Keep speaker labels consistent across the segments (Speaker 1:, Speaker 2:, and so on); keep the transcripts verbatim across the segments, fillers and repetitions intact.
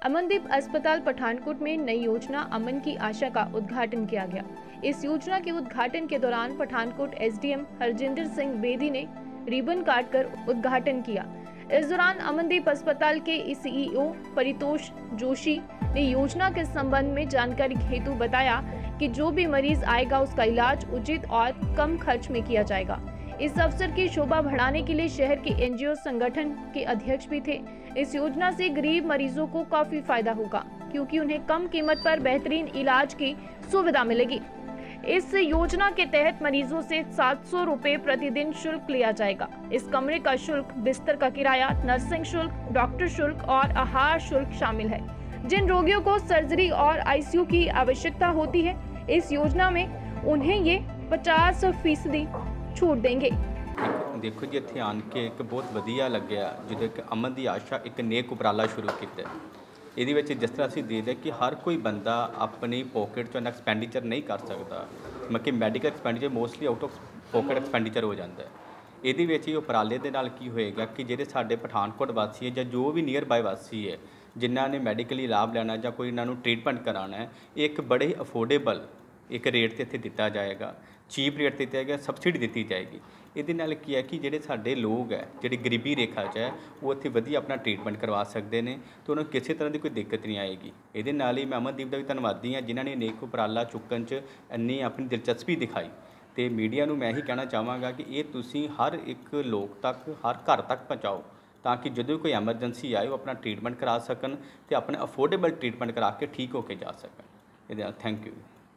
Speaker 1: अमनदीप अस्पताल पठानकोट में नई योजना अमन की आशा का उद्घाटन किया गया। इस योजना के उद्घाटन के दौरान पठानकोट एसडीएम हरजिंदर सिंह बेदी ने रिबन काटकर उद्घाटन किया। इस दौरान अमनदीप अस्पताल के सीईओ परितोष जोशी ने योजना के संबंध में जानकारी हेतु बताया कि जो भी मरीज आएगा उसका इलाज उचित और कम खर्च में किया जाएगा। इस अवसर की शोभा बढ़ाने के लिए शहर के एनजीओ संगठन के अध्यक्ष भी थे। इस योजना से गरीब मरीजों को काफी फायदा होगा क्योंकि उन्हें कम कीमत पर बेहतरीन इलाज की सुविधा मिलेगी। इस योजना के तहत मरीजों से सात सौ रुपए प्रतिदिन शुल्क लिया जाएगा। इस कमरे का शुल्क, बिस्तर का किराया, नर्सिंग शुल्क, डॉक्टर शुल्क और आहार शुल्क शामिल है। जिन रोगियों को सर्जरी और आईसीयू की आवश्यकता होती है, इस योजना में उन्हें ये पचास फीसदी छूट देंगे।
Speaker 2: देखो जी, इत्थे आन के एक बहुत वधिया लग्या जिहदे कि अमन दी आशा एक नेक उपराला शुरू किया। ये जिस तरह असीं देखते कि हर कोई बंदा अपनी पॉकेट चों एक्सपेंडिचर नहीं कर सकता, मतलब कि medical expenditure mostly out of pocket expenditure हो जाता है। ये उपराले दे नाल की होएगा कि जिहड़े साडे पठानकोट वासी है जां जो भी नीयर बाय वासी है जिन्हां ने मैडिकली लाभ लैना जां कोई इन्हां नूं ट्रीटमेंट कराना है, एक बड़े अफोर्डेबल एक रेट ते इत्थे दिता जाएगा, चीप रेट ते दिता जाएगा, सबसिडी दी जाएगी। ये नाल की है कि जिहड़े साडे लोग है जिहड़ी गरीबी रेखा च है वो इत्थे वधिया अपना ट्रीटमेंट करवा सकते हैं तो उन्हें किसी तरह की कोई दिक्कत नहीं आएगी। ये नाल ही मैं अमनदीप का भी धन्नवादी हाँ जिन्होंने नेक उपराला चुकन च इन्नी अपनी दिलचस्पी दिखाई। तो मीडिया नूं मैं ही कहना चाहांगा कि ये तुसीं हर एक लोग तक, हर घर तक पहुँचाओ ताकि जो कोई एमरजेंसी आए वो अपना ट्रीटमेंट करा सकन तो अपने अफोर्डेबल ट्रीटमेंट करा के ठीक होकर जा सकन। ये थैंक यू।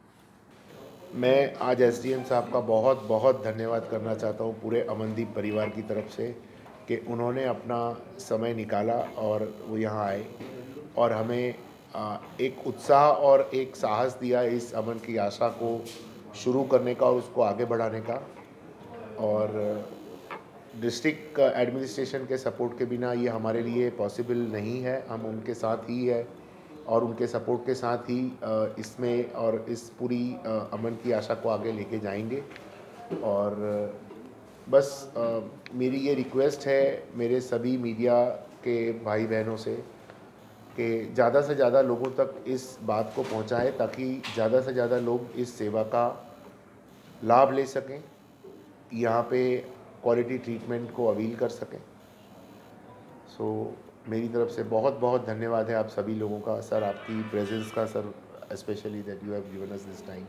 Speaker 3: मैं आज एसडीएम साहब का बहुत बहुत धन्यवाद करना चाहता हूँ पूरे अमनदीप परिवार की तरफ से कि उन्होंने अपना समय निकाला और वो यहाँ आए और हमें एक उत्साह और एक साहस दिया इस अमन की आशा को शुरू करने का और उसको आगे बढ़ाने का। और डिस्ट्रिक्ट एडमिनिस्ट्रेशन के सपोर्ट के बिना ये हमारे लिए पॉसिबल नहीं है। हम उनके साथ ही है और उनके सपोर्ट के साथ ही इसमें और इस पूरी अमन की आशा को आगे लेके जाएंगे। और बस मेरी ये रिक्वेस्ट है मेरे सभी मीडिया के भाई बहनों से कि ज़्यादा से ज़्यादा लोगों तक इस बात को पहुंचाएं ताकि ज़्यादा से ज़्यादा लोग इस सेवा का लाभ ले सकें, यहाँ पे क्वालिटी ट्रीटमेंट को अवील कर सकें। सो मेरी तरफ से बहुत बहुत धन्यवाद है आप सभी लोगों का सर, आपकी प्रेजेंस का sir, specially that you have given us this time.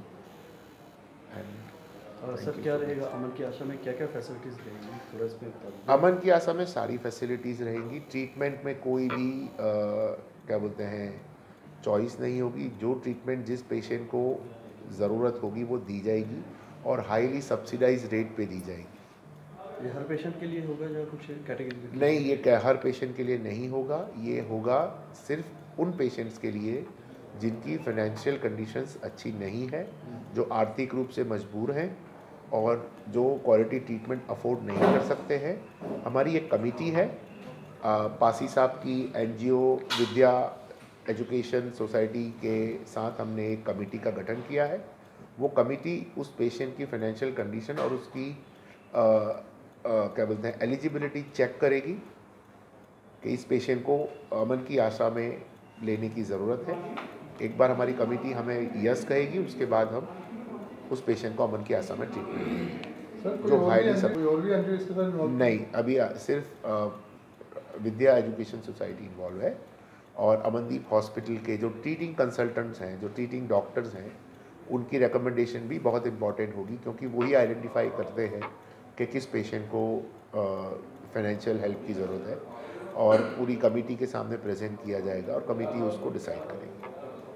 Speaker 4: And sir क्या रहेगा अमन की आशा में, क्या क्या फैसिलिटीज़ रहेंगी थोड़ा इसमें बता दीजिए।
Speaker 3: अमन की आशा में सारी फैसिलिटीज़ रहेंगी। ट्रीटमेंट में कोई भी आ, क्या बोलते हैं चॉइस नहीं होगी। जो ट्रीटमेंट जिस पेशेंट को ज़रूरत होगी वो दी जाएगी और हाईली सब्सिडाइज रेट पे दी जाएगी।
Speaker 4: ये हर पेशेंट के लिए होगा या कुछ कैटेगरी?
Speaker 3: नहीं, ये हर पेशेंट के लिए नहीं होगा। ये होगा सिर्फ उन पेशेंट्स के लिए जिनकी फाइनेंशियल कंडीशंस अच्छी नहीं है, जो आर्थिक रूप से मजबूर हैं और जो क्वालिटी ट्रीटमेंट अफोर्ड नहीं कर सकते हैं। हमारी एक कमेटी है, आ, पासी साहब की एनजीओ विद्या एजुकेशन सोसाइटी के साथ हमने एक कमेटी का गठन किया है। वो कमेटी उस पेशेंट की फाइनेंशियल कंडीशन और उसकी आ, Uh, क्या बोलते हैं एलिजिबिलिटी चेक करेगी कि इस पेशेंट को अमन की आशा में लेने की ज़रूरत है। एक बार हमारी कमेटी हमें यस कहेगी उसके बाद हम उस पेशेंट को अमन की आशा में ट्रीटमेंट जो हाईली सब नहीं, अभी सिर्फ आ, विद्या एजुकेशन सोसाइटी इन्वॉल्व है और अमनदीप हॉस्पिटल के जो ट्रीटिंग कंसल्टेंट्स हैं, जो ट्रीटिंग डॉक्टर्स हैं, उनकी रिकमेंडेशन भी बहुत इंपॉर्टेंट होगी क्योंकि वही आइडेंटिफाई करते हैं कि किस पेशेंट को फाइनेंशियल हेल्प की ज़रूरत है और पूरी कमेटी के सामने प्रेजेंट किया जाएगा और कमेटी उसको डिसाइड करेगी।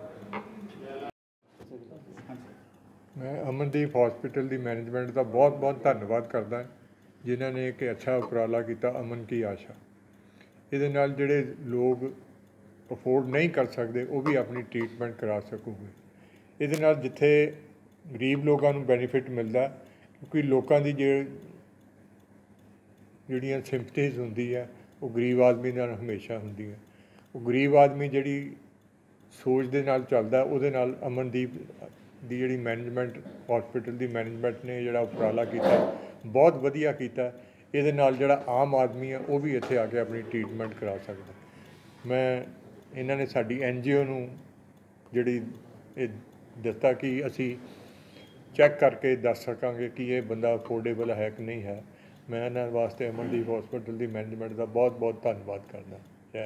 Speaker 5: मैं अमनदीप हॉस्पिटल की मैनेजमेंट का बहुत बहुत धन्यवाद करदा जिन्होंने एक अच्छा उपराला किया अमन की आशा। ये जोड़े लोग अफोर्ड नहीं कर सकते वो भी अपनी ट्रीटमेंट करा सकूँगे। ये जिथे गरीब लोगों को बेनीफिट मिलता क्योंकि लोगों की जो ਜਿਹੜੀਆਂ ਸਿੰਪਥੀਜ਼ ਹੁੰਦੀ ਹੈ ਉਹ ਗਰੀਬ ਆਦਮੀ ਨਾਲ ਹਮੇਸ਼ਾ ਹੁੰਦੀ ਹੈ। ਉਹ ਗਰੀਬ ਆਦਮੀ ਜਿਹੜੀ ਸੋਚ ਦੇ ਨਾਲ ਚੱਲਦਾ ਉਹਦੇ ਨਾਲ ਅਮਨਦੀਪ ਦੀ ਜਿਹੜੀ ਮੈਨੇਜਮੈਂਟ ਹਸਪੀਟਲ ਦੀ ਮੈਨੇਜਮੈਂਟ ਨੇ ਜਿਹੜਾ ਉਪਰਾਲਾ ਕੀਤਾ ਬਹੁਤ ਵਧੀਆ ਕੀਤਾ। ਇਹਦੇ ਨਾਲ ਜਿਹੜਾ ਆਮ ਆਦਮੀ ਹੈ ਉਹ ਵੀ ਇੱਥੇ ਆ ਕੇ ਆਪਣੀ ਟ੍ਰੀਟਮੈਂਟ ਕਰਾ ਸਕਦਾ। ਮੈਂ ਇਹਨਾਂ ਨੇ ਸਾਡੀ ਐਨ ਜੀ ਓ ਨੂੰ ਜਿਹੜੀ ਇਹ ਦਿੱਤਾ कि ਅਸੀਂ ਚੈੱਕ ਕਰਕੇ ਦੱਸ ਸਕਾਂਗੇ कि ਇਹ ਬੰਦਾ ਅਫੋਰਡੇਬਲ ਹੈ ਕਿ ਨਹੀਂ ਹੈ। ਮੈਂ ਇਹਨਾਂ ਵਾਸਤੇ ਅਮਨਦੀਪ ਹਸਪੀਟਲ ਦੀ ਮੈਨੇਜਮੈਂਟ ਦਾ ਬਹੁਤ ਬਹੁਤ ਧੰਨਵਾਦ ਕਰਦਾ। ਜੈ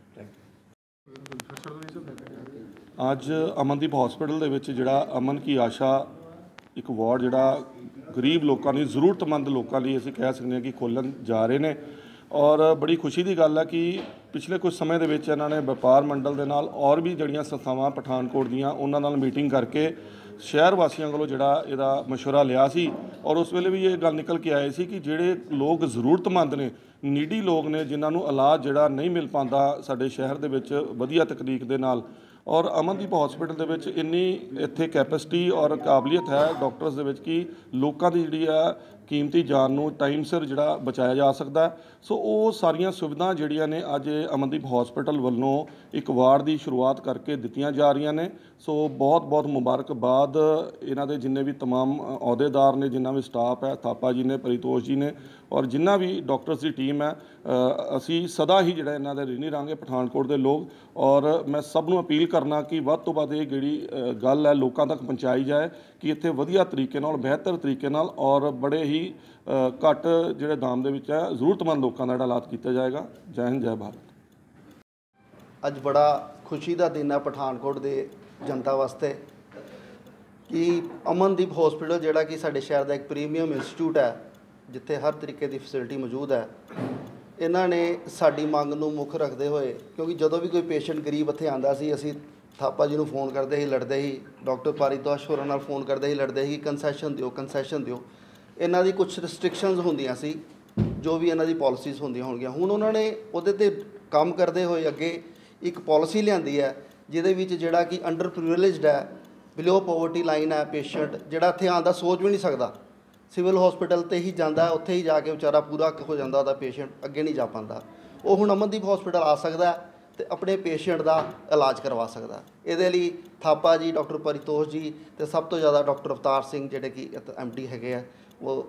Speaker 6: ਅੱਜ ਅਮਨਦੀਪ ਹਸਪੀਟਲ ਦੇ ਵਿੱਚ ਜਿਹੜਾ ਅਮਨ ਕੀ ਆਸ਼ਾ ਇੱਕ ਵਾਰਡ ਜਿਹੜਾ ਗਰੀਬ ਲੋਕਾਂ ਲਈ ਜ਼ਰੂਰਤਮੰਦ ਲੋਕਾਂ ਲਈ ਅਸੀਂ ਕਹਿ ਸਕਦੇ ਹਾਂ ਕਿ ਖੋਲ੍ਹਣ ਜਾ ਰਹੇ ਨੇ ਔਰ ਬੜੀ ਖੁਸ਼ੀ ਦੀ ਗੱਲ ਹੈ ਕਿ ਪਿਛਲੇ ਕੁਝ ਸਮੇਂ ਦੇ ਵਿੱਚ ਇਹਨਾਂ ਨੇ ਵਪਾਰ ਮੰਡਲ ਦੇ ਨਾਲ ਔਰ ਵੀ ਜਿਹੜੀਆਂ ਸੰਸਥਾਵਾਂ ਪਠਾਨਕੋਟ ਦੀਆਂ ਉਹਨਾਂ ਨਾਲ ਮੀਟਿੰਗ ਕਰਕੇ ਸ਼ਹਿਰ ਵਾਸੀਆਂ ਕੋਲੋਂ ਜਿਹੜਾ ਇਹਦਾ ਮਸ਼ਵਰਾ ਲਿਆ ਸੀ ਔਰ ਉਸ ਵੇਲੇ ਵੀ ਇਹ ਗੱਲ ਨਿਕਲ ਕੇ ਆਏ ਸੀ ਕਿ ਜਿਹੜੇ ਲੋਕ ਜ਼ਰੂਰਤਮੰਦ ਨੇ ਨੀਡੀ ਲੋਕ ਨੇ ਜਿਨ੍ਹਾਂ ਨੂੰ ਇਲਾਜ ਜਿਹੜਾ ਨਹੀਂ ਮਿਲ ਪਾਉਂਦਾ ਸਾਡੇ ਸ਼ਹਿਰ ਦੇ ਵਿੱਚ ਵਧੀਆ ਤਕਨੀਕ ਦੇ ਨਾਲ ਔਰ ਅਮਨਦੀਪ ਹਸਪੀਟਲ ਦੇ ਵਿੱਚ ਇੰਨੀ ਇੱਥੇ ਕੈਪੈਸਿਟੀ ਔਰ ਕਾਬਲੀਅਤ ਹੈ ਡਾਕਟਰਸ ਦੇ ਵਿੱਚ ਕਿ ਲੋਕਾਂ ਦੀ ਜਿਹੜੀ ਆ ਕੀਮਤੀ ਜਾਨ ਨੂੰ ਟਾਈਮ ਸਿਰ ਜਿਹੜਾ ਬਚਾਇਆ ਜਾ ਸਕਦਾ। ਸੋ ਉਹ ਸਾਰੀਆਂ ਸੁਵਿਧਾ ਜਿਹੜੀਆਂ ਨੇ ਅੱਜ ਅਮਨਦੀਪ ਹਸਪੀਟਲ ਵੱਲੋਂ ਇੱਕ ਵਾਰਡ ਦੀ ਸ਼ੁਰੂਆਤ ਕਰਕੇ ਦਿੱਤੀਆਂ ਜਾ ਰਹੀਆਂ ਨੇ। ਸੋ ਬਹੁਤ ਬਹੁਤ ਮੁਬਾਰਕਬਾਦ ਇਹਨਾਂ ਦੇ ਜਿੰਨੇ ਵੀ ਤਮਾਮ ਅਹੁਦੇਦਾਰ ਨੇ ਜਿੰਨਾ ਵੀ ਸਟਾਫ ਹੈ ਥਾਪਾ ਜੀ ਨੇ ਪਰਿਤੋਸ਼ ਜੀ ਨੇ ਔਰ ਜਿੰਨਾ ਵੀ ਡਾਕਟਰਸ ਦੀ ਟੀਮ ਹੈ ਅਸੀਂ ਸਦਾ ਹੀ ਜਿਹੜਾ ਇਹਨਾਂ ਦੇ ਰਿਣੀ ਰਾਂਗੇ ਪਠਾਨਕੋਟ ਦੇ ਲੋਕ ਔਰ ਮੈਂ ਸਭ ਨੂੰ ਅਪੀਲ ਕਰਨਾ ਕਿ ਵੱਧ ਤੋਂ ਵੱਧ ਇਹ ਜਿਹੜੀ ਗੱਲ ਹੈ ਲੋਕਾਂ ਤੱਕ ਪਹੁੰਚਾਈ ਜਾਏ ਕਿ ਇੱਥੇ ਵਧੀਆ ਤਰੀਕੇ ਨਾਲ ਬਿਹਤਰ ਤਰੀਕੇ ਨਾਲ ਔਰ ਬੜੇ ਹੀ ਘੱਟ ਜਿਹੜੇ ਦਾਮ ਦੇ ਵਿੱਚ ਹੈ ਜ਼ਰੂਰਤਮੰਦ ਲੋਕਾਂ ਦਾ ਜਿਹੜਾ ਇਲਾਜ ਕੀਤਾ ਜਾਏਗਾ। ਜੈ ਹਿੰਦ ਜੈ ਭਾਰਤ।
Speaker 4: ਅੱਜ ਬੜਾ ਖੁਸ਼ੀ ਦਾ ਦਿਨ ਹੈ ਪਠਾਨਕੋਟ ਦੇ ਜਨਤਾ ਵਾਸਤੇ ਕਿ ਅਮਨਦੀਪ ਹਸਪੀਟਲ ਜਿਹੜਾ ਕਿ ਸਾਡੇ ਸ਼ਹਿਰ ਦਾ ਇੱਕ ਪ੍ਰੀਮੀਅਮ ਇੰਸਟੀਚਿਊਟ ਹੈ ਜਿੱਥੇ ਹਰ ਤਰੀਕੇ ਦੀ ਫੈਸਿਲਿਟੀ ਮੌਜੂਦ ਹੈ। ਇਹਨਾਂ ਨੇ ਸਾਡੀ ਮੰਗ ਨੂੰ ਮੁੱਖ ਰੱਖਦੇ ਹੋਏ ਕਿਉਂਕਿ ਜਦੋਂ ਵੀ ਕੋਈ ਪੇਸ਼ੈਂਟ ਗਰੀਬ ਇੱਥੇ ਆਉਂਦਾ ਸੀ ਅਸੀਂ ਥਾਪਾ ਜੀ ਨੂੰ ਫੋਨ ਕਰਦੇ ਹੀ ਲੜਦੇ ਹੀ ਡਾਕਟਰ ਪਾਰੀਤੋਸ਼ ਹੋਰਾਂ ਨਾਲ ਫੋਨ ਕਰਦੇ ਹੀ ਲੜਦੇ ਹੀ ਕੰਸੈਸ਼ਨ ਦਿਓ ਕੰਸੈਸ਼ਨ ਦਿਓ। ਇਹਨਾਂ ਦੀ ਕੁਝ ਰਿਸਟ੍ਰਿਕਸ਼ਨਸ ਹੁੰਦੀਆਂ ਸੀ ਜੋ ਵੀ ਇਹਨਾਂ ਦੀ ਪਾਲਿਸੀਜ਼ ਹੁੰਦੀਆਂ ਹੋਣਗੀਆਂ। ਹੁਣ ਉਹਨਾਂ ਨੇ ਉਹਦੇ 'ਤੇ ਕੰਮ ਕਰਦੇ ਹੋਏ ਅੱਗੇ ਇੱਕ ਪਾਲਿਸੀ ਲਿਆਂਦੀ ਹੈ ਜਿਹਦੇ ਵਿੱਚ ਜਿਹੜਾ ਕਿ ਅੰਡਰ ਪ੍ਰਿਵਿਲੇਜਡ ਹੈ ਬਿਲੋ ਪੋਵਰਟੀ ਲਾਈਨ ਹੈ ਪੇਸ਼ੈਂਟ ਜਿਹੜਾ ਇੱਥੇ ਆਉਣ ਦਾ ਸੋਚ ਵੀ ਨਹੀਂ ਸਕਦਾ ਸਿਵਲ ਹਸਪੀਟਲ 'ਤੇ ਹੀ ਜਾਂਦਾ ਉੱਥੇ ਹੀ ਜਾ ਕੇ ਵਿਚਾਰਾ ਪੂਰਾ ਹੋ ਜਾਂਦਾ ਉਹਦਾ ਪੇਸ਼ੈਂਟ ਅੱਗੇ ਨਹੀਂ ਜਾ ਪਾਉਂਦਾ। ਉਹ ਹੁਣ ਅਮਨਦੀਪ ਹਸਪੀਟਲ ਆ ਸਕਦਾ ਅਤੇ ਆਪਣੇ ਪੇਸ਼ੈਂਟ ਦਾ ਇਲਾਜ ਕਰਵਾ ਸਕਦਾ। ਇਹਦੇ ਲਈ ਥਾਪਾ ਜੀ ਡਾਕਟਰ ਪਰਿਤੋਸ਼ ਜੀ ਅਤੇ ਸਭ ਤੋਂ ਜ਼ਿਆਦਾ ਡਾਕਟਰ ਅਵਤਾਰ ਸਿੰਘ ਜਿਹੜੇ ਕਿ ਐਮ ਡੀ ਹੈਗੇ ਆ ਉਹ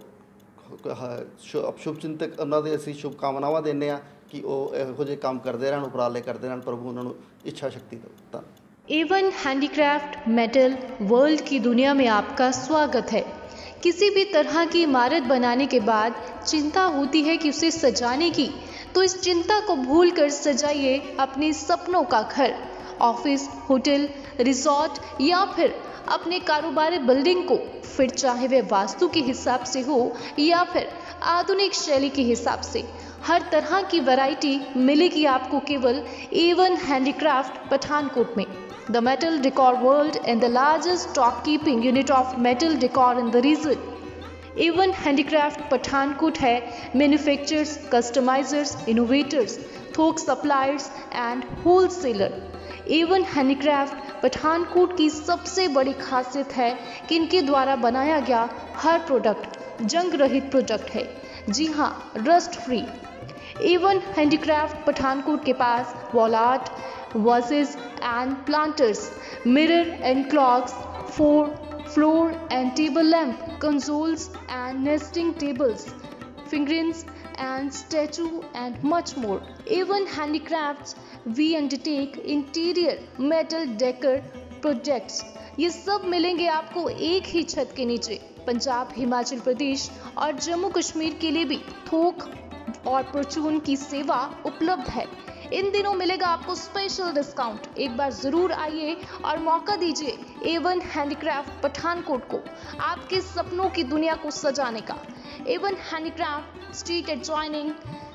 Speaker 4: ਸ਼ੁਭ ਚਿੰਤਕ ਉਹਨਾਂ ਦੇ ਅਸੀਂ ਸ਼ੁਭਕਾਮਨਾਵਾਂ ਦਿੰਦੇ ਹਾਂ कि वो ਇਹੋ ਜਿਹੇ काम करते रहन उपराले करते रहन प्रभु उन्होंने इच्छा शक्ति दो।
Speaker 1: एवन हैंडीक्राफ्ट मेटल वर्ल्ड की दुनिया में आपका स्वागत है। किसी भी तरह की इमारत बनाने के बाद चिंता होती है कि उसे सजाने की, तो इस चिंता को भूलकर सजाइए अपने सपनों का घर। ऑफिस, होटल, रिसोर्ट या फिर अपने कारोबारी बिल्डिंग को, फिर चाहे वह वास्तु के हिसाब से हो या फिर आधुनिक शैली के हिसाब से, हर तरह की वैरायटी मिलेगी आपको केवल एवन हैंडीक्राफ्ट पठानकोट में। The metal decor world and the largest stock keeping unit of metal decor in the region. Avon handicraft Pathankot है मैन्युफैक्चरर्स, कस्टमाइजर्स, इनोवेटर्स, थोक suppliers and wholesaler. Avon handicraft Pathankot की सबसे बड़ी खासियत है कि इनके द्वारा बनाया गया हर प्रोडक्ट जंग रहित प्रोडक्ट है। जी हाँ, rust free. Avon handicraft Pathankot के पास wall art, vases and planters, mirror and clocks, for floor and table lamp, consoles and nesting tables, figurines and statue and much more. Even handicrafts we undertake interior metal decor projects। ये सब मिलेंगे आपको एक ही छत के नीचे। पंजाब, हिमाचल प्रदेश और जम्मू कश्मीर के लिए भी थोक और परचून की सेवा उपलब्ध है। इन दिनों मिलेगा आपको स्पेशल डिस्काउंट। एक बार जरूर आइए और मौका दीजिए एवन हैंडीक्राफ्ट पठानकोट को आपके सपनों की दुनिया को सजाने का। Avon handicraft street adjoining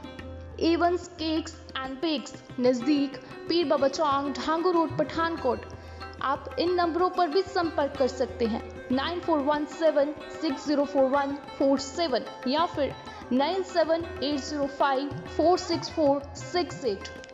Speaker 1: Avon cakes and bakes, नज़दीक पीर बाबा चौक, ढांगू रोड, पठानकोट। आप इन नंबरों पर भी संपर्क कर सकते हैं nine four one seven six zero four one four seven या फिर nine seven eight zero five four six four six eight.